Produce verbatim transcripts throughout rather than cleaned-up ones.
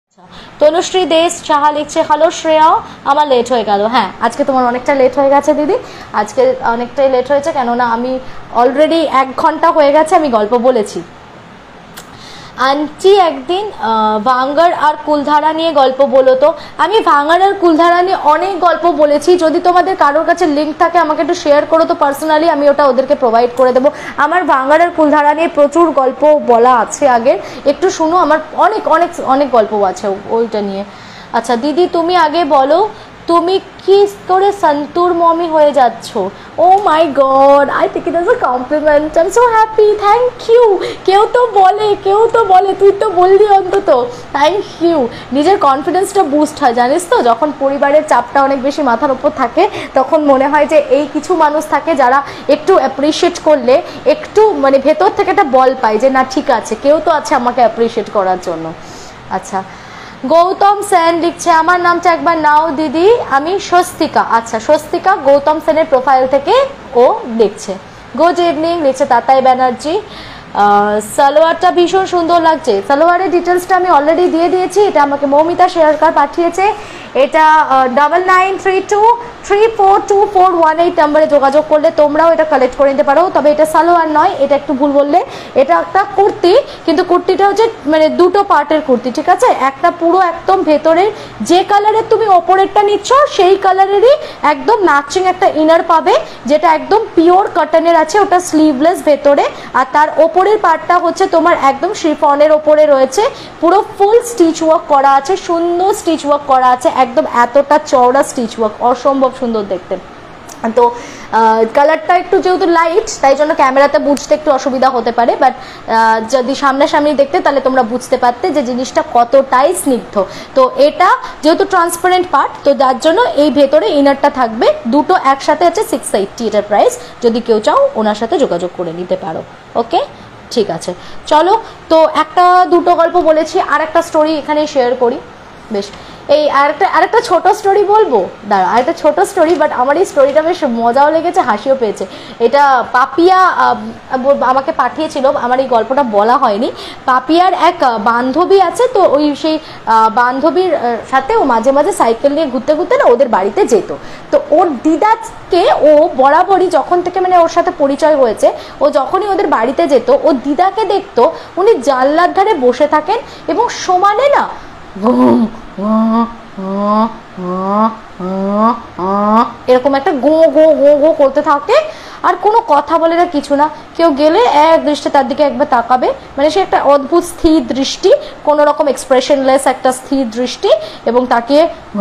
তনুশ্রী দেশ সাহা লিখছে হ্যালো শ্রেয়া, আমার লেট হয়ে গেল। হ্যাঁ, আজকে তোমার অনেকটা লেট হয়ে গেছে দিদি, আজকে অনেকটাই লেট হয়েছে, কেননা আমি অলরেডি এক ঘন্টা হয়ে গেছে আমি গল্প বলেছি। আন্টি একদিন ভাঙ্গার আর কুলধারা নিয়ে গল্প বলো তো। আমি ভাঙ্গার আর কুলধারা নিয়ে অনেক গল্প বলেছি, যদি তোমাদের কারোর কাছে লিঙ্ক থাকে আমাকে একটু শেয়ার করো তো, পার্সোনালি আমি ওটা ওদেরকে প্রোভাইড করে দেবো। আমার ভাঙ্গার আর কুলধারা নিয়ে প্রচুর গল্প বলা আছে আগের, একটু শুনো, আমার অনেক অনেক অনেক গল্প আছে ওইটা নিয়ে। আচ্ছা দিদি তুমি আগে বলো, তুমি কি করে সন্তুর মমি হয়ে যাচ্ছ? Oh my god, I think it is a compliment, I am so happy, thank you. কেউ তো বলে কেউ তো বলে তুই তো বললি অন্তত, থ্যাংক ইউ। নিজের কনফিডেন্সটা বুস্ট হয় জানিস তো, যখন পরিবারের চাপটা অনেক বেশি মাথার উপর থাকে তখন মনে হয় যে এই কিছু মানুষ থাকে যারা একটু অ্যাপ্রিসিয়েট করলে একটু মানে ভেতর থেকে একটা বল পায় যে না ঠিক আছে, কেউ তো আছে আমাকে অ্যাপ্রিসিয়েট করার জন্য। আচ্ছা, গৌতম সেন লিখছে আমার নামটা একবার নাও দিদি, আমি স্বস্তিকা। আচ্ছা স্বস্তিকা, গৌতম সেনের প্রোফাইল থেকে ও লিখছে। গুড ইভিনিং লিখছে তাতাই ব্যানার্জি। সালোয়ারটা ভীষণ সুন্দর লাগছে। সালোয়ারের ডিটেলসটা আমি অলরেডি দিয়ে দিয়েছি, এটা আমাকে মৌমিতা শেয়ারকার পাঠিয়েছে। এটা double nine three two three four two four one eight নাম্বারে যোগাযোগ করলে তোমরাও এটা কালেক্ট করে নিতে পারো। তবে এটা সালোয়ার নয়, এটা একটু ভুল বললে, এটা একটা কুর্তি, কিন্তু কুর্তিটা হচ্ছে মানে দুটো পার্টের কুর্তি, ঠিক আছে? একটা পুরো একদম ভেতরের যে কালারের তুমি ওপরেরটা নিচ্ছ সেই কালারেরই একদম ম্যাচিং একটা ইনার পাবে, যেটা একদম পিওর কটনের আছে, ওটা স্লিভলেস ভেতরে, আর তার ওপরের পার্টটা হচ্ছে তোমার একদম শিফনের ওপরে রয়েছে, পুরো ফুল স্টিচ ওয়ার্ক করা আছে, সুন্দর স্টিচ ওয়ার্ক করা আছে, একদম এতটা চওড়া স্টিচ ওয়ার্ক, অসম্ভব সুন্দর দেখতে। তো কালারটা একটু যেহেতু লাইট তাই জন্য ক্যামেরাতে বুঝতে একটু অসুবিধা হতে পারে, বাট যদি সামনাসামনি দেখতে তাহলে তোমরা বুঝতে পারতে যে জিনিসটা কতটাই স্নিগ্ধ। তো এটা যেহেতু ট্রান্সপারেন্ট পার্ট, তো যার জন্য এই ভেতরে ইনারটা থাকবে, দুটো একসাথে আছে সিক্স এইটটি এটার প্রাইস, যদি কেউ চাও ওনার সাথে যোগাযোগ করে নিতে পারো। ওকে ঠিক আছে, চলো তো একটা দুটো গল্প বলেছি, আর একটা স্টোরি এখানে শেয়ার করি। বেশ, এই আরেকটা আরেকটা ছোট স্টোরি বলবো, দাঁড়া আরেকটা ছোট স্টোরি, বাট আমার এই স্টোরিটা বেশ মজাও লেগেছে, হাসিও পেয়েছে। এটা পাপিয়া আমাকে পাঠিয়েছিল, আমার এই গল্পটা বলা হয়নি। পাপিয়ার এক বান্ধবী আছে, তো ওই সেই বান্ধবীর সাথে ও মাঝে মাঝে সাইকেল নিয়ে ঘুরতে ঘুরতে না ওদের বাড়িতে যেত। তো ওর দিদাকে ও বরাবরই যখন থেকে মানে ওর সাথে পরিচয় হয়েছে, ও যখনই ওদের বাড়িতে যেত ও দিদাকে দেখতো উনি জানলার ধারে বসে থাকেন এবং সমানে না এরকম একটা গো গো গো গো করতে থাকে, আর কোনো কথা বলে না, কিছু না। কেউ গেলে এক দৃষ্টি তার দিকে একবার তাকাবে, মানে সে একটা অদ্ভুত স্থির দৃষ্টি, কোনো রকম এক্সপ্রেশনলেস একটা স্থির দৃষ্টি, এবং তাকে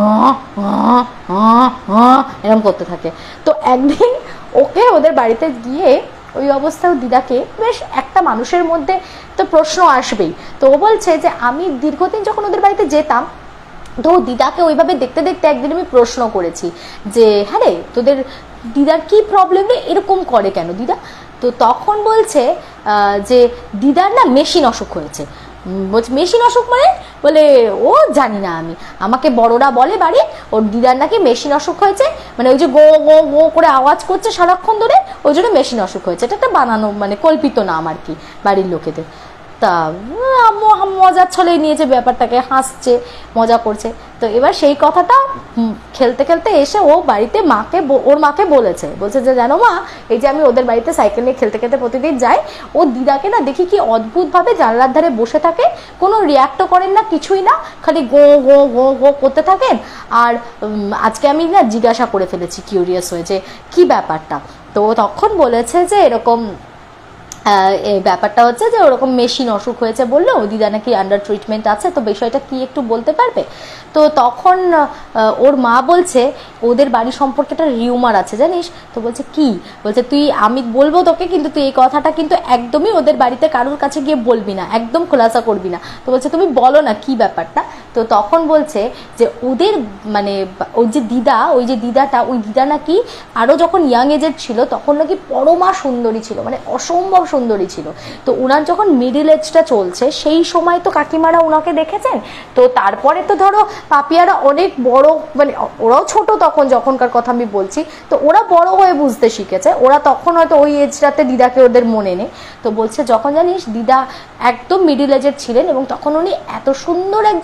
এরকম করতে থাকে। তো একদিন ওকে ওদের বাড়িতে গিয়ে ওই অবস্থায় দিদাকে বেশ একটা মানুষের মধ্যে তো প্রশ্ন আসবেই। তো ও বলছে যে আমি দীর্ঘদিন যখন ওদের বাড়িতে যেতাম, তো দিদাকে ওইভাবে দেখতে দেখতে একদিন আমি প্রশ্ন করেছি যে হ্যাঁ রে তোদের দিদার কি প্রবলেম রে, এরকম করে কেন দিদা? তো তখন বলছে যে দিদার না মেশিন অসুখ হয়েছে। বলছে মেশিন অসুখ মানে? বলে ও জানি না আমি, আমাকে বড়রা বলে বাড়ি ওর দিদার নাকি মেশিন অসুখ হয়েছে, মানে ওই যে গো গো গো করে আওয়াজ করছে সারাক্ষণ ধরে, ওই জন্য মেশিন অসুখ হয়েছে। এটা একটা বানানো মানে কল্পিত নাম আর কি বাড়ির লোকেদের। তা মজার ছলে নিয়েছে ব্যাপারটাকে, হাসছে মজা করছে। তো এবার সেই কথাটা খেলতে খেলতে এসে ও বাড়িতে মাকে ওর মাকে বলেছে, বলছে যে জানো মা, এই যে আমি ওদের বাড়িতে সাইকেল নিয়ে খেলতে খেলতে প্রতিদিন যাই, ও দিদাকে না দেখি কি অদ্ভুতভাবে জানলার ধারে বসে থাকে, কোনো রিয়াক্টও করেন না, কিছুই না, খালি গো গো গো গো করতে থাকেন। আর আজকে আমি না জিজ্ঞাসা করে ফেলেছি কিউরিয়াস হয়ে যে কি ব্যাপারটা। তো তখন বলেছে যে এরকম এই ব্যাপারটা হচ্ছে যে ওরকম মেশিন অসুখ হয়েছে বললো, দিদা নাকি আন্ডার ট্রিটমেন্ট আছে, তো বিষয়টা কি একটু বলতে পারবে? তো তখন ওর মা বলছে ওদের বাড়ি সম্পর্কে একটা রিউমার আছে জানিস। তো বলছে কি? বলছে তুই আমি বলবো তোকে, কিন্তু তুই এই কথাটা কিন্তু একদমই ওদের বাড়িতে কারোর কাছে গিয়ে বলবি না, একদম খোলাসা করবি না। তো বলছে তুমি বলো না কি ব্যাপারটা। তো তখন বলছে যে ওদের মানে ওই যে দিদা, ওই যে দিদাটা, ওই দিদা নাকি আরও যখন ইয়াং এজের ছিল তখন নাকি পরমা সুন্দরী ছিল, মানে অসম্ভব সুন্দরী ছিল। তো ওনার যখন মিডিল এজটা চলছে সেই সময় তো কাকিমারা ওনাকে দেখেছেন। তো তারপরে তো ধরো পাপিয়ারা অনেক বড়, মানে ওরাও ছোট তখন যখনকার কথা আমি বলছি, তো ওরা বড় হয়ে বুঝতে শিখেছে, ওরা তখন হয়তো ওই এজটাতে দিদাকে ওদের মনে নেই। তো বলছে যখন জানিস দিদা একদম মিডিল এজের ছিলেন এবং তখন উনি এত সুন্দর একজন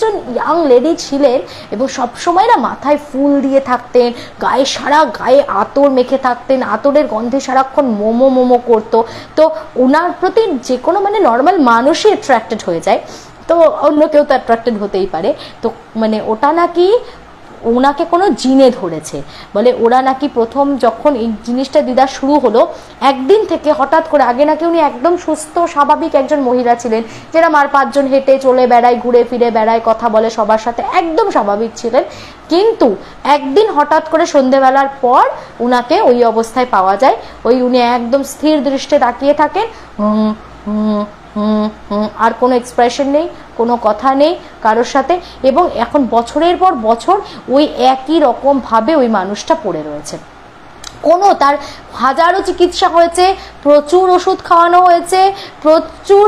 ইয়াং লেডি ছিলেন এবং সবসময় না মাথায় ফুল দিয়ে থাকতেন, গায়ে সারা গায়ে আতর মেখে থাকতেন, আতরের গন্ধে সারাক্ষণ মোমো মোমো করতো। তো ওনার প্রতি যে কোনো মানে নর্মাল মানুষই অ্যাট্রাক্টেড হয়ে যায়, তো অন্য কেউ তো অ্যাট্রাক্টেড হতেই পারে। তো মানে ওটা নাকি ওনাকে কোনো জিনে ধরেছে, বলে ওরা নাকি প্রথম যখন এই জিনিসটা দিদা শুরু হলো একদিন থেকে হঠাৎ করে, আগে নাকি উনি একদম সুস্থ স্বাভাবিক একজন মহিলা ছিলেন, যারা মার পাঁচজন হেঁটে চলে বেড়ায়, ঘুরে ফিরে বেড়ায়, কথা বলে সবার সাথে, একদম স্বাভাবিক ছিলেন। কিন্তু একদিন হঠাৎ করে সন্ধেবেলার পর উনাকে ওই অবস্থায় পাওয়া যায়, ওই উনি একদম স্থির দৃষ্টে তাকিয়ে থাকেন, হুম হুম হুম হুম, আর কোনো এক্সপ্রেশন নেই, কোনো কথা নেই কারোর সাথে, এবং এখন বছরের পর বছর ওই একই রকমভাবে ওই মানুষটা পড়ে রয়েছে। কোনো তার হাজারো চিকিৎসা হয়েছে, প্রচুর ওষুধ খাওয়ানো হয়েছে, প্রচুর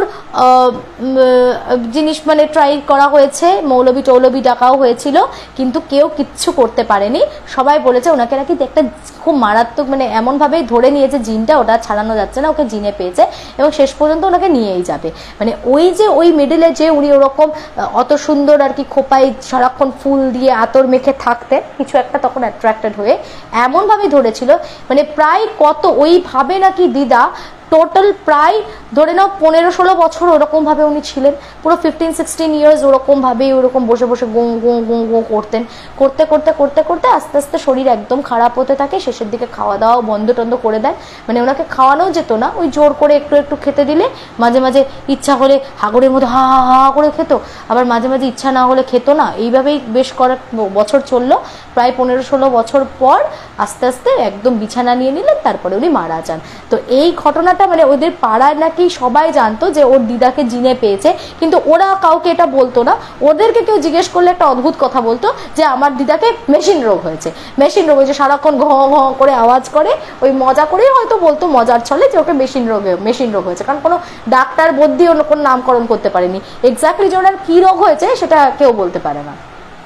জিনিস মানে ট্রাই করা হয়েছে, মৌলবি টৌলবি ডাকাও হয়েছিল, কিন্তু কেউ কিচ্ছু করতে পারেনি। সবাই বলেছে ওনাকে নাকি একটা খুব মারাত্মক মানে এমনভাবেই ধরে নিয়েছে জিনটা, ওটা ছাড়ানো যাচ্ছে না, ওকে জিনে পেয়েছে এবং শেষ পর্যন্ত ওনাকে নিয়েই যাবে। মানে ওই যে ওই মিডলে যে উনি ওরকম অত সুন্দর আর কি খোপায় সারাক্ষণ ফুল দিয়ে আতর মেখে থাকতেন, কিছু একটা তখন অ্যাট্রাক্টেড হয়ে এমনভাবে ধরেছিল, মানে প্রায় কত ওইভাবে নাকি দিদা টোটাল প্রায় ধরে নাও পনেরো ষোলো বছর ওরকমভাবে উনি ছিলেন, পুরো ফিফটিন সিক্সটিন ইয়ার্স ওরকমভাবেই ওরকম বসে বসে গো গো গো গো করতেন। করতে করতে করতে করতে আস্তে আস্তে শরীর একদম খারাপ হতে থাকে, শেষের দিকে খাওয়া দাওয়া বন্ধ টন্ধ করে দেন, মানে ওনাকে খাওয়ানোও যেত না, ওই জোর করে একটু একটু খেতে দিলে মাঝে মাঝে ইচ্ছা হলে হাগরের মধ্যে হা হা হা করে খেত, আবার মাঝে মাঝে ইচ্ছা না হলে খেত না। এইভাবেই বেশ কয়েক বছর চললো, প্রায় পনেরো ষোলো বছর পর আস্তে আস্তে একদম বিছানা নিয়ে নিলেন, তারপরে উনি মারা যান। তো এই ঘটনা মানে ওদের পাড়ায় নাকি সবাই জানতো যে ওর দিদাকে জিনে পেয়েছে, কিন্তু ওরা কাউকে এটা বলতো না। ওদেরকে কেউ জিজ্ঞেস করলে একটা অদ্ভুত কথা বলতো যে আমার দিদাকে মেশিন রোগ হয়েছে, মেশিন রোগ হয়েছে, সারাক্ষণ ঘ ঘ করে আওয়াজ করে, ওই মজা করেই হয়তো বলতো মজার ছলে যে ওকে মেশিন রোগ মেশিন রোগ হয়েছে, কারণ কোনো ডাক্তার বদ্যি অন্য কোনো নামকরণ করতে পারেনি, এক্স্যাক্টলি যে ওনার কী রোগ হয়েছে সেটা কেউ বলতে পারে না।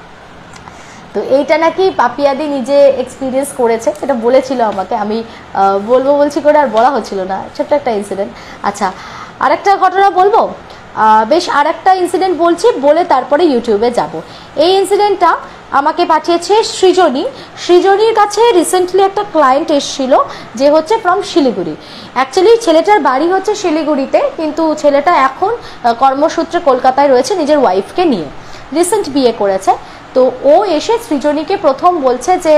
তো এইটা নাকি পাপিয়াদি নিজে এক্সপিরিয়েন্স করেছে, এটা বলেছিল আমাকে, আমি বলবো বলছি করে আর বলা হচ্ছিল না, ছোট্ট একটা ইনসিডেন্ট। আচ্ছা আরেকটা ঘটনা বলবো, বেশ আর একটা ইনসিডেন্ট বলছি, বলে তারপরে ইউটিউবে যাব। এই ইনসিডেন্টটা আমাকে পাঠিয়েছে সৃজনী। সৃজনীর কাছে রিসেন্টলি একটা ক্লায়েন্ট এসেছিল যে হচ্ছে ফ্রম শিলিগুড়ি। অ্যাকচুয়ালি ছেলেটার বাড়ি হচ্ছে শিলিগুড়িতে, কিন্তু ছেলেটা এখন কর্মসূত্রে কলকাতায় রয়েছে নিজের ওয়াইফকে নিয়ে, রিসেন্ট বিয়ে করেছে। তো ও এসে সৃজনীকে প্রথম বলছে যে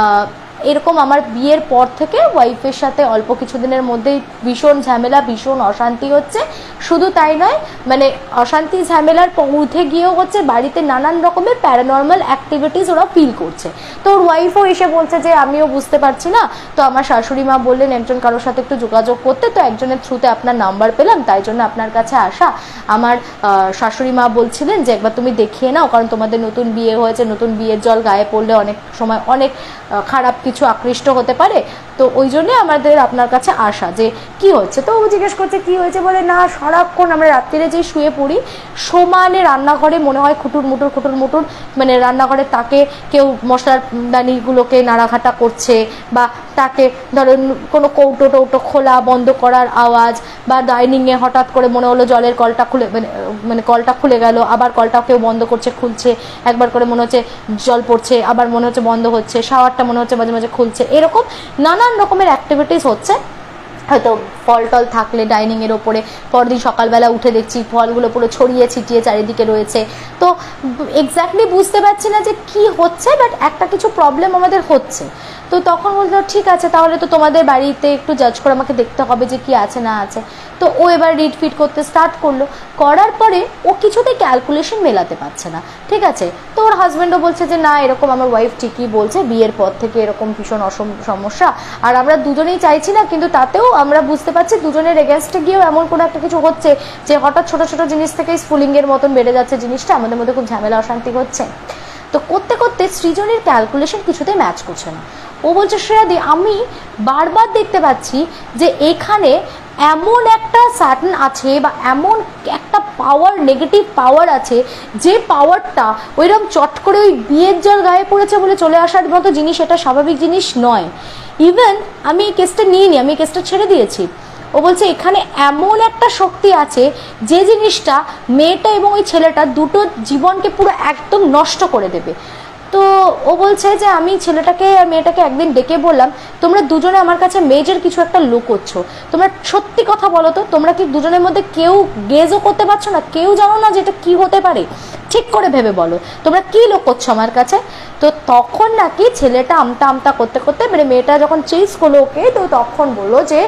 এরকম আমার বিয়ের পর থেকে ওয়াইফের সাথে অল্প কিছুদিনের মধ্যেই ভীষণ ঝামেলা, ভীষণ অশান্তি হচ্ছে। শুধু তাই নয়, মানে অশান্তি ঝামেলার উঠে গিয়েও হচ্ছে বাড়িতে নানান রকমের প্যারানর্মাল অ্যাক্টিভিটিস ওরা ফিল করছে। তো ওর ওয়াইফও এসে বলছে যে আমিও বুঝতে পারছি না, তো আমার শাশুড়ি মা বললেন একজন কারোর সাথে একটু যোগাযোগ করতে, তো একজনের থ্রুতে আপনার নাম্বার পেলাম, তাই জন্য আপনার কাছে আসা। আমার শাশুড়ি মা বলছিলেন যে একবার তুমি দেখিয়ে নাও, কারণ তোমাদের নতুন বিয়ে হয়েছে, নতুন বিয়ের জল গায়ে পড়লে অনেক সময় অনেক খারাপ কিছু আকৃষ্ট হতে পারে, তো ওই জন্যে আমাদের আপনার কাছে আসা, যে কি হচ্ছে। তো ও জিজ্ঞেস করছে কি হয়েছে, বলে না সারাক্ষণ আমরা রাত্রিরে যেই শুয়ে পড়ি সমানে রান্নাঘরে মনে হয় খুটুর মুটুর খুটুর মুটুর, মানে রান্নাঘরে তাকে কেউ মশলার দানিগুলোকে নাড়াঘাটা করছে, বা তাকে ধরেন কোনো কৌটো টৌটো খোলা বন্ধ করার আওয়াজ, বা ডাইনিংয়ে হঠাৎ করে মনে হলো জলের কলটা খুলে মানে মানে কলটা খুলে গেল, আবার কলটা কেউ বন্ধ করছে খুলছে, একবার করে মনে হচ্ছে জল পড়ছে, আবার মনে হচ্ছে বন্ধ হচ্ছে, শাওয়ারটা মনে হচ্ছে মাঝে মাঝে খুলছে, এরকম নানান রকমের অ্যাক্টিভিটিস হচ্ছে। হয়তো ফল টল থাকলে ডাইনিংয়ের ওপরে পরদিন সকালবেলা উঠে দেখছি ফলগুলো পুরো ছড়িয়ে ছিটিয়ে চারিদিকে রয়েছে। তো এক্স্যাক্টলি বুঝতে পারছি না যে কি হচ্ছে, বাট একটা কিছু প্রবলেম আমাদের হচ্ছে। তো তখন বললো ঠিক আছে, তাহলে তো তোমাদের বাড়িতে একটু জাজ করে আমাকে দেখতে হবে যে কি আছে না আছে। তো ও এবার রিড ফিট করতে স্টার্ট করলো, করার পরে ও কিছুতেই ক্যালকুলেশন মেলাতে পারছে না, ঠিক আছে। তো ওর হাজব্যান্ডও বলছে যে না এরকম আমার ওয়াইফ ঠিকই বলছে, বিয়ের পর থেকে এরকম ভীষণ সমস্যা, আর আমরা দুজনেই চাইছি না, কিন্তু তাতেও আমরা বুঝতে পারছি দুজনের এগেনস্টে গিয়েও এমন কোনো একটা কিছু হচ্ছে যে হঠাৎ ছোট ছোট জিনিস থেকেই স্ফুলিঙ্গের মতন বেড়ে যাচ্ছে জিনিসটা, আমাদের মধ্যে খুব ঝামেলা অশান্তি হচ্ছে। তো করতে করতে সৃজনীর ক্যালকুলেশন কিছুতেই ম্যাচ করছে না। ও বলছে শ্রেয়াদি আমি বারবার দেখতে পাচ্ছি যে এখানে এমন একটা সার্টেন আছে, বা এমন একটা পাওয়ার, নেগেটিভ পাওয়ার আছে, যে পাওয়ারটা ওইরকম চট করে ওই বিয়ের জল গায়ে পড়েছে বলে চলে আসার মতো জিনিস, এটা স্বাভাবিক জিনিস নয়। ইভেন আমি এই কেসটা নিইনি, আমি এই কেসটা ছেড়ে দিয়েছি। ও বলছে এখানে এমন একটা শক্তি আছে যে জিনিসটা মেয়েটা এবং ওই ছেলেটা দুটো জীবনকে পুরো একদম নষ্ট করে দেবে। তো ও বলছে যে আমি ছেলেটাকে আর মেয়েটাকে একদিন ডেকে বললাম, তোমরা দুজনে আমার কাছে মেজর কিছু একটা লুকোচ্ছ, তোমরা সত্যি কথা বলো তো, তোমরা কি দুজনের মধ্যে কেউ গেজও করতে পারছো না, কেউ জানো না যে এটা কী হতে পারে, ঠিক করে ভেবে বলো তোমরা কী লুকোচ্ছ আমার কাছে। তো তখন নাকি ছেলেটা আমতা আমতা করতে করতে, মানে মেয়েটা যখন চেস করলো ওকে, তো তখন বললো যে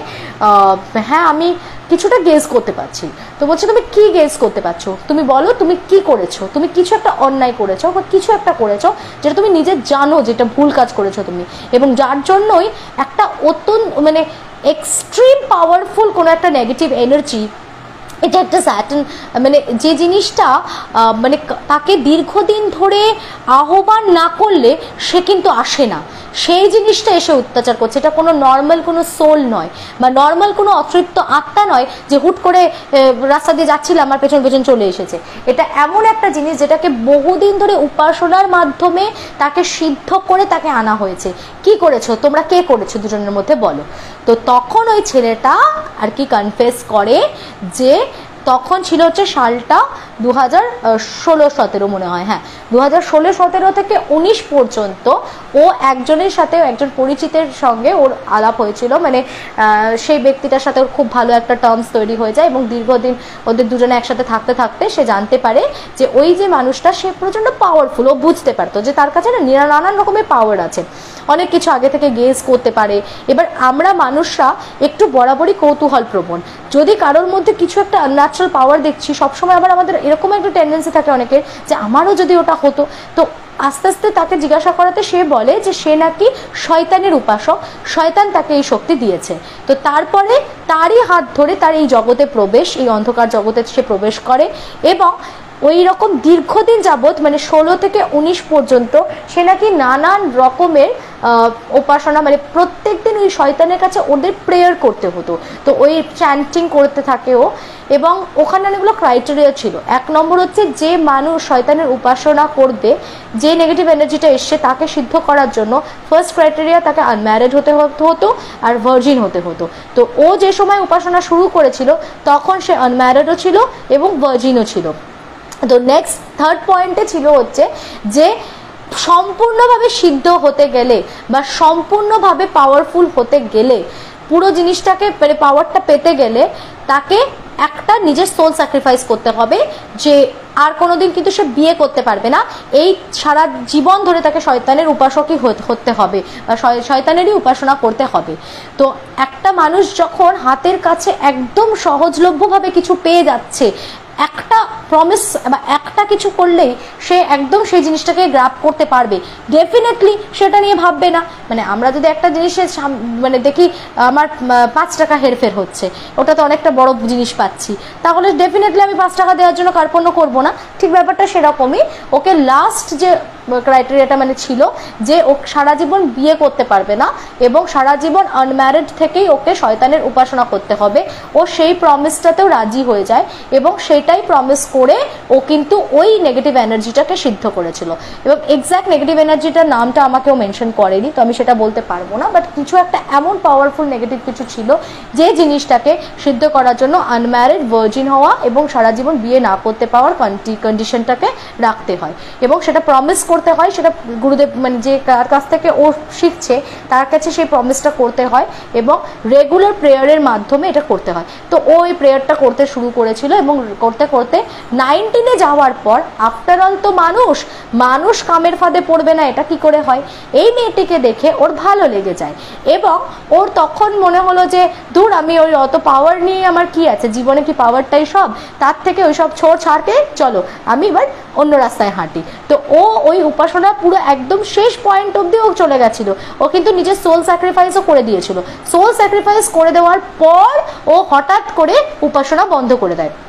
হ্যাঁ আমি কিছুটা গেস করতে পারছি। তো বলছে তুমি কি গেস করতে পারছো, তুমি বলো তুমি কি করেছো, তুমি কিছু একটা অন্যায় করেছো বা কিছু একটা করেছো যেটা তুমি নিজে জানো যেটা ভুল কাজ করেছো তুমি, এবং যার জন্যই একটা অত্যন্ত মানে এক্সট্রিম পাওয়ারফুল কোনো একটা নেগেটিভ এনার্জি, এটা একটা স্যাটার্ন মানে যে জিনিসটা মানে তাকে দীর্ঘদিন ধরে আহ্বান না করলে সে কিন্তু আসে না, সেই জিনিসটা এসে অত্যাচার করছে। এটা কোনো নর্মাল কোনো সোল নয় বা নর্মাল কোনো অতৃপ্ত আত্মা নয় যে হুট করে রাস্তা দিয়ে যাচ্ছিল আমার পেছন পেছন চলে এসেছে। এটা এমন একটা জিনিস যেটাকে বহুদিন ধরে উপাসনার মাধ্যমে তাকে সিদ্ধ করে তাকে আনা হয়েছে। কি করেছো তোমরা, কে করেছো দুজনের মধ্যে বলো। তো তখন ওই ছেলেটা আর কি কনফেস করে যে তখন ছিল হচ্ছে সালটা দু হাজার ষোলো সতেরো মনে হয়, হ্যাঁ দু হাজার ষোলো সতেরো থেকে উনিশ পর্যন্ত ও একজনের সাথে, একজন পরিচিতের সঙ্গে ওর আলাপ হয়েছিল, মানে সেই ব্যক্তিটার সাথে ওর খুব ভালো একটা টার্মস তৈরি হয়ে যায় এবং দীর্ঘদিন ওদের দুজনে একসাথে থাকতে থাকতে সে জানতে পারে যে ওই যে মানুষটা সে প্রচণ্ড পাওয়ারফুল। ও বুঝতে পারতো যে তার কাছে না নানান রকমের পাওয়ার আছে, অনেক কিছু আগে থেকে গেস করতে পারে। এবার আমরা মানুষরা একটু বরাবরই কৌতূহল প্রবণ, যদি কারোর মধ্যে কিছু একটা আনন্যাচারাল পাওয়ার দেখছি সবসময় আবার আমাদের এরকম একটা টেন্ডেন্সি থাকে অনেকের যে আমারও যদি ওটা হতো। তো আস্তে আস্তে তাকে জিজ্ঞাসা করাতে সে বলে যে সে নাকি শয়তানের উপাসক, শয়তান তাকে এই শক্তি দিয়েছে। তো তারপরে তারই হাত ধরে তার এই জগতে প্রবেশ, এই অন্ধকার জগতে সে প্রবেশ করে এবং ওই রকম দীর্ঘদিন যাবৎ মানে ষোলো থেকে উনিশ পর্যন্ত সে নাকি নানান রকমের উপাসনা, মানে প্রত্যেক দিন ওই শয়তানের কাছে ওদের প্রেয়ার করতে হতো। তো ওই চ্যান্টিং করতে থাকে ও, এবং ওখানে অনেকগুলো ক্রাইটেরিয়া ছিল। এক নম্বর হচ্ছে যে মানুষ শয়তানের উপাসনা করবে, যে নেগেটিভ এনার্জিটা এসছে তাকে সিদ্ধ করার জন্য ফার্স্ট ক্রাইটেরিয়া তাকে আনম্যারিড হতে হতো আর ভার্জিন হতে হতো। তো ও যে সময় উপাসনা শুরু করেছিল তখন সে আনম্যারিডও ছিল এবং ভার্জিনও ছিল। তো নেক্সট থার্ড পয়েন্টে ছিল হচ্ছে যে সম্পূর্ণভাবে সিদ্ধ হতে গেলে বা সম্পূর্ণভাবে পাওয়ারফুল হতে গেলে, পুরো জিনিসটাকে মানে পাওয়ারটা পেতে গেলে তাকে একটা নিজের সোল স্যাক্রিফাইস করতে হবে, যে আর কোনোদিন কিন্তু সে বিয়ে করতে পারবে না, এই সারা জীবন ধরে তাকে শয়তানের উপাসকই হতে হবে বা শয়তানেরই উপাসনা করতে হবে। তো একটা মানুষ যখন হাতের কাছে একদম সহজলভ্যভাবে কিছু পেয়ে যাচ্ছে, একটা প্রমিস বা একটা কিছু করলেই সে একদম সেই জিনিসটাকে গ্র্যাব করতে পারবে, ডেফিনেটলি সেটা নিয়ে ভাববে না। মানে আমরা যদি একটা জিনিসের মানে দেখি আমার পাঁচ টাকা হেরফের হচ্ছে, ওটা তো অনেকটা বড় জিনিস পাচ্ছি, তাহলে ডেফিনেটলি আমি পাঁচ টাকা দেওয়ার জন্য কার্পণ্য করবো না। ঠিক ব্যাপারটা সেরকমই, ওকে লাস্ট যে ক্রাইটেরিয়াটা মানে ছিল যে ও সারা জীবন বিয়ে করতে পারবে না এবং সারা জীবন আনম্যারিড থেকেই ওকে শয়তানের উপাসনা করতে হবে। ও সেই প্রমিসটাতেও রাজি হয়ে যায় এবং সেটাই প্রমিস করে ও কিন্তু ওই নেগেটিভ এনার্জিটাকে সিদ্ধ করেছিল। এবং এক্স্যাক্ট নেগেটিভ এনার্জিটার নামটা আমাকেও মেনশন করেনি, তো আমি সেটা বলতে পারবো না, বাট কিছু একটা এমন পাওয়ারফুল নেগেটিভ কিছু ছিল যে জিনিসটাকে সিদ্ধ করার জন্য আনম্যারিড, ভার্জিন হওয়া এবং সারা জীবন বিয়ে না করতে পাওয়ার কন্ডিশনটাকে রাখতে হয় এবং সেটা প্রমিস করতে হয়। সেটা গুরুদেব মানে যে কার কাছ থেকে ও শিখছে তার কাছে সেই প্রমিসটা করতে হয় এবং রেগুলার প্রেয়ারের মাধ্যমে এটা করতে হয়। তো ও এই প্রেয়ারটা করতে শুরু করেছিল এবং করতে করতে নাইনটিনে যাওয়ার পর, আফটার অল তো মানুষ মানুষ কামের ফাঁদে পড়বে না, এটা কি করে হয়, এই মেয়েটিকে দেখে ওর ভালো লেগে যায় এবং ওর তখন মনে হলো যে দূর, আমি ওই অত পাওয়ার নিয়ে আমার কি আছে, জীবনে কি পাওয়ারটাই সব, তার থেকে ওই সব ছোড় ছাড়কে চলো আমি এবার অন্য রাস্তায় হাঁটি। তো ও ওই উপাসনা পুরো একদম শেষ পয়েন্ট অবধি ও চলে গেছিল, ও কিন্তু নিজের সোল স্যাক্রিফাইসও করে দিয়েছিল। সোল স্যাক্রিফাইস করে দেওয়ার পর ও হঠাৎ করে উপাসনা বন্ধ করে দেয়।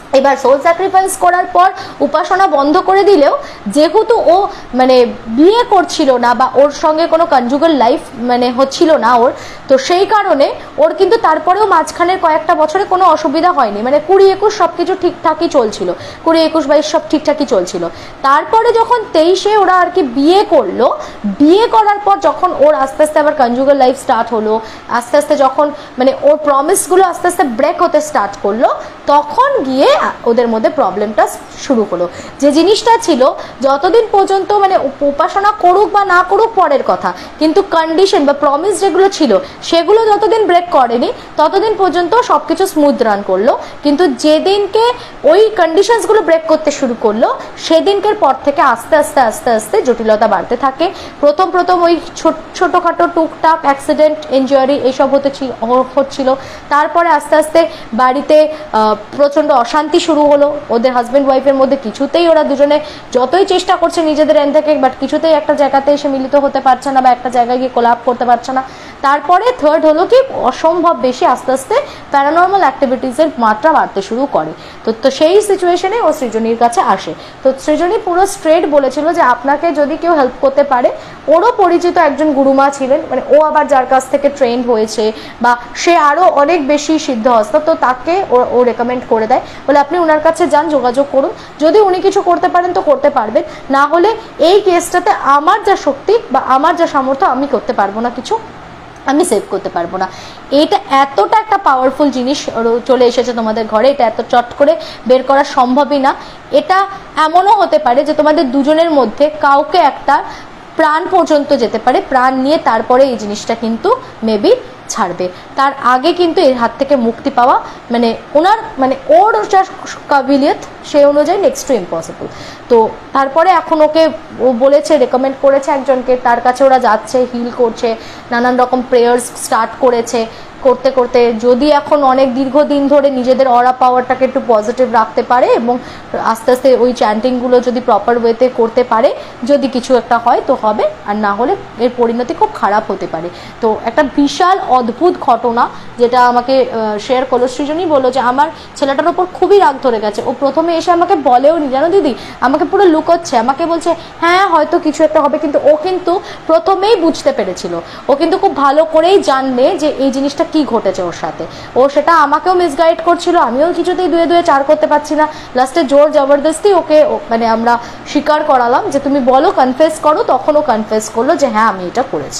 এবার সোল স্যাক্রিফাইস করার পর উপাসনা বন্ধ করে দিলেও যেহেতু ও মানে বিয়ে করছিল না বা ওর সঙ্গে কোনো কনজুগাল লাইফ মানে হচ্ছিল না ওর, তো সেই কারণে ওর কিন্তু তারপরেও মাঝখানের কয়েকটা বছরে কোনো অসুবিধা হয়নি, মানে কুড়ি একুশ সব কিছু ঠিকঠাকই চলছিল, কুড়ি একুশ বাইশ সব ঠিকঠাকই চলছিল। তারপরে যখন তেইশে ওরা আর কি বিয়ে করলো, বিয়ে করার পর যখন ওর আস্তে আস্তে আবার কনজুগাল লাইফ স্টার্ট হলো, আস্তে আস্তে যখন মানে ওর প্রমিসগুলো আস্তে আস্তে ব্রেক হতে স্টার্ট করলো, তখন গিয়ে ওদের মধ্যে প্রবলেমটা শুরু হলো। যে জিনিসটা ছিল যতদিন পর্যন্ত মানে উপাসনা করুক বা না করুক পরের কথা, কিন্তু কন্ডিশন বা প্রমিস যেগুলো ছিল সেগুলো যতদিন ব্রেক করেনি ততদিন পর্যন্ত সবকিছু স্মুথ রান করলো। কিন্তু যেদিনকে ওই কন্ডিশনসগুলো ব্রেক করতে শুরু করলো সেদিনকের পর থেকে আস্তে আস্তে আস্তে আস্তে জটিলতা বাড়তে থাকে। প্রথম প্রথম ওই ছোটোখাটো টুকটাক অ্যাক্সিডেন্ট ইনজুরি এইসব হতে হচ্ছিল, তারপরে আস্তে আস্তে বাড়িতে প্রচণ্ড অশান্তি শুরু হলো ওদের হাজব্যান্ড ওয়াইফের মধ্যে। কিছুতেই ওরা দুজনে যতই চেষ্টা করছে নিজেদের এন্ড থেকে, বাট কিছুতেই একটা জায়গাতে এসে মিলিত হতে পারছে না বা একটা জায়গায় গিয়ে কোলাপ করতে পারছে না। তারপরে থার্ড হলো কি অসম্ভব বেশি আস্তে আস্তে প্যারানর্মাল অ্যাক্টিভিটিসের মাত্রা বাড়তে শুরু করে। তো তো সেই সিচুয়েশনে ও সৃজনীর কাছে আসে। তো সৃজনী পুরো স্ট্রেট বলেছিল যে আপনাকে যদি কেউ হেল্প করতে পারে, ওরও পরিচিত একজন গুরুমা ছিলেন, মানে ও আবার যার কাছ থেকে ট্রেন্ড হয়েছে বা সে আরও অনেক বেশি সিদ্ধহস্ত, তো তাকে ও রেকমেন্ড করে দেয়, বলে আপনি ওনার কাছে যান, যোগাযোগ করুন, যদি উনি কিছু করতে পারেন তো করতে পারবেন, না হলে এই কেসটাতে আমার যা শক্তি বা আমার যা সামর্থ্য আমি করতে পারবো না, কিছু আমি সেভ করতে পারবো না। এটা এতটা একটা পাওয়ারফুল জিনিস চলে এসেছে তোমাদের ঘরে, এটা এত চট করে বের করা সম্ভবই না। এটা এমনও হতে পারে যে তোমাদের দুজনের মধ্যে কাউকে একটা প্রাণ পর্যন্ত যেতে পারে, প্রাণ নিয়ে তারপরে এই জিনিসটা কিন্তু মেবি ছাড়বে। তার আগে কিন্তু এর হাত থেকে মুক্তি পাওয়া মানে ওনার মানে ওর যা কাবিলিয়ত সেই অনুযায়ী নেক্সট টু ইম্পসিবল। তো তারপরে এখন ওকে ও বলেছে, রেকমেন্ড করেছে একজনকে, তার কাছে ওরা যাচ্ছে, হিল করছে, নানান রকম প্রেয়ার্স স্টার্ট করেছে, করতে করতে যদি এখন অনেক দীর্ঘদিন ধরে নিজেদের অরা পাওয়ারটাকে একটু পজিটিভ রাখতে পারে এবং আস্তে আস্তে ওই চ্যান্টিংগুলো যদি প্রপার ওয়েতে করতে পারে, যদি কিছু একটা হয় তো হবে, আর না হলে এর পরিণতি খুব খারাপ হতে পারে। তো একটা বিশাল অদ্ভুত ঘটনা যেটা আমাকে শেয়ার করলো সৃজনী, বললো যে আমার ছেলেটার ওপর খুবই রাগ ধরে গেছে। ও প্রথমে এসে আমাকে বলেও নি, জানো দিদি, আমাকে পুরো লুকোচ্ছে, আমাকে বলছে হ্যাঁ হয়তো কিছু একটা হবে, কিন্তু ও কিন্তু প্রথমেই বুঝতে পেরেছিল, ও কিন্তু খুব ভালো করেই জানলে যে এই জিনিসটা কি ঘটেছে ওর সাথে। ও সেটা আমাকেও মিসগাইড করছিল, আমিও কিছুতেই দুয়ে দুয়ে চার করতে পারছি না। লাস্টে জোর জবরদস্তি ওকে মানে আমরা স্বীকার করালাম যে তুমি বলো, কনফেস করো, তখন ও কনফেস করলো যে হ্যাঁ আমি এটা করেছি।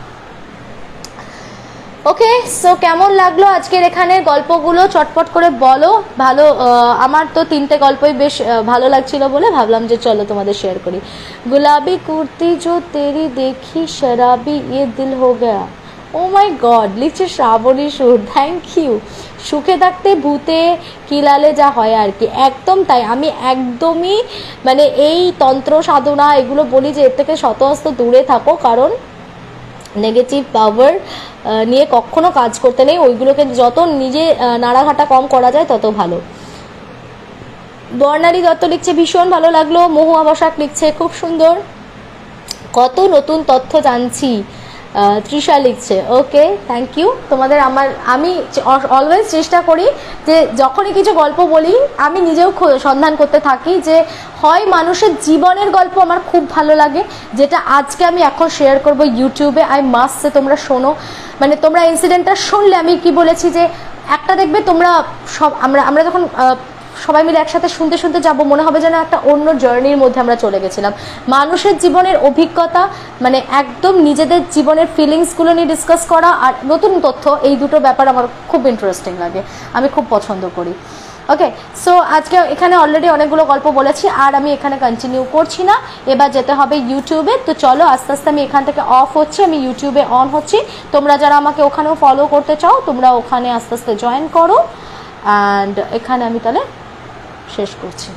ওকে, সো কেমন লাগলো আজকের এখানের গল্পগুলো চটপট করে বলো। ভালো, আমার তো তিনটে গল্পই বেশ ভালো লাগছিল বলে ভাবলাম যে চলো তোমাদের শেয়ার করি। গুলাবি কুর্তি জো তেরি দেখি শরাবি ইয়ে দিল হো গয়া, ও মাই গড, লিখছে শ্রাবণী সুর, থ্যাংক ইউ। সুখে থাকতে ভূতে কিলালে যা হয় আর কি, একদম তাই। আমি একদমই মানে এই তন্ত্র সাধনা এগুলো বলি যে এর থেকে শত হস্ত দূরে থাকো, কারণ নেগেটিভ পাওয়ার নিয়ে কখনো কাজ করতে নেই, ওইগুলোকে যত নিজে নাড়াঘাটা কম করা যায় তত ভালো। বর্ণালী দত্ত লিখছে ভীষণ ভালো লাগলো। মহুয়া বসাক লিখছে খুব সুন্দর, কত নতুন তথ্য জানছি। তৃষা লিখছে ওকে, থ্যাংক ইউ তোমাদের। আমার আমি অলওয়েজ চেষ্টা করি যে যখনই কিছু গল্প বলি আমি নিজেও সন্ধান করতে থাকি যে হয় মানুষের জীবনের গল্প আমার খুব ভালো লাগে, যেটা আজকে আমি এখন শেয়ার করব ইউটিউবে, আই মাস্ট সে তোমরা শোনো। মানে তোমরা ইনসিডেন্টটা শুনলে আমি কি বলেছি যে একটা দেখবে তোমরা সব আমরা আমরা যখন সবাই মিলে একসাথে শুনতে শুনতে যাব, মনে হবে যেন একটা অন্য জার্নির মধ্যে আমরা চলে গেছিলাম। মানুষের জীবনের অভিজ্ঞতা মানে একদম নিজেদের জীবনের ফিলিংসগুলো নিয়ে ডিসকাস করা আর নতুন তথ্য, এই দুটো ব্যাপার আমার খুব ইন্টারেস্টিং লাগে, আমি খুব পছন্দ করি। ওকে, সো আজকে এখানে অলরেডি অনেকগুলো গল্প বলেছি আর আমি এখানে কন্টিনিউ করছি না, এবার যেতে হবে ইউটিউবে। তো চলো আস্তে আস্তে আমি এখান থেকে অফ হচ্ছি, আমি ইউটিউবে অন হচ্ছি। তোমরা যারা আমাকে ওখানেও ফলো করতে চাও তোমরা ওখানে আস্তে আস্তে জয়েন করো, অ্যান্ড এখানে আমি তাহলে শেষ করছি।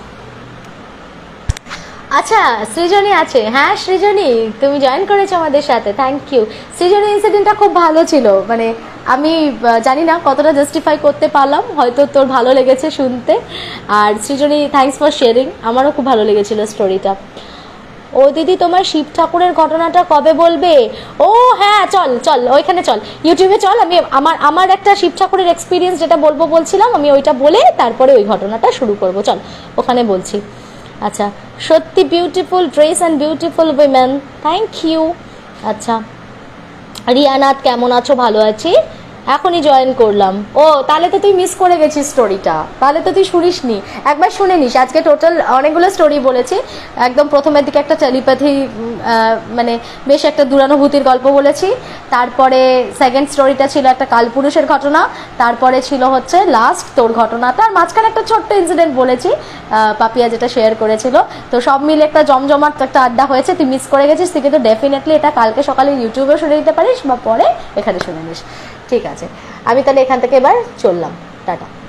আচ্ছা, সৃজনী আছে, হ্যাঁ সৃজনী তুমি জয়েন করেছো আমাদের সাথে, থ্যাংক ইউ। সৃজনী ইনসিডেন্টটা খুব ভালো ছিল, মানে আমি জানি না কতটা জাস্টিফাই করতে পারলাম, হয়তো তোর ভালো লেগেছে শুনতে। আর সৃজনী থ্যাঙ্কস ফর শেয়ারিং, আমারও খুব ভালো লেগেছিল স্টোরিটা। ও দিদি তোমার শিব ঠাকুরের ঘটনাটা কবে বলবে? ও হ্যাঁ চল চল ওইখানে চল, ইউটিউবে চল, আমি আমার আমার একটা শিব ঠাকুরের এক্সপিরিয়েন্স যেটা বলবো বলছিলাম, আমি ওইটা বলে তারপরে ওই ঘটনাটা শুরু করব, চল ওখানে বলছি। আচ্ছা, সত্যি beautiful dress and beautiful women, thank you. আচ্ছা, রিয়ানাথ কেমন আছো? ভালো আছি, এখনই জয়েন করলাম। ও তাহলে তো তুই মিস করে গেছিস স্টোরিটা, তাহলে তো তুই শুনিসনি, একবার শুনে নিস। আজকে টোটাল অনেকগুলো স্টোরি বলেছি, একদম প্রথমের দিকে একটা টেলিপ্যাথি মানে বেশ একটা দূরানুভূতির গল্প বলেছি, তারপরে সেকেন্ড স্টোরিটা ছিল একটা কালপুরুষের ঘটনা, তারপরে ছিল হচ্ছে লাস্ট তোর ঘটনা, তার মাঝখানে একটা ছোট্ট ইনসিডেন্ট বলেছি পাপিয়া যেটা শেয়ার করেছিল। তো সব মিলে একটা জমজমাট একটা আড্ডা হয়েছে, তুই মিস করে গেছিস, তুই কিন্তু ডেফিনেটলি এটা কালকে সকালে ইউটিউবেও শুনে নিতে পারিস বা পরে এখানে শুনে নিস, ঠিক আছে? আমি তাহলে এখান থেকে এবার চললাম, টাটা।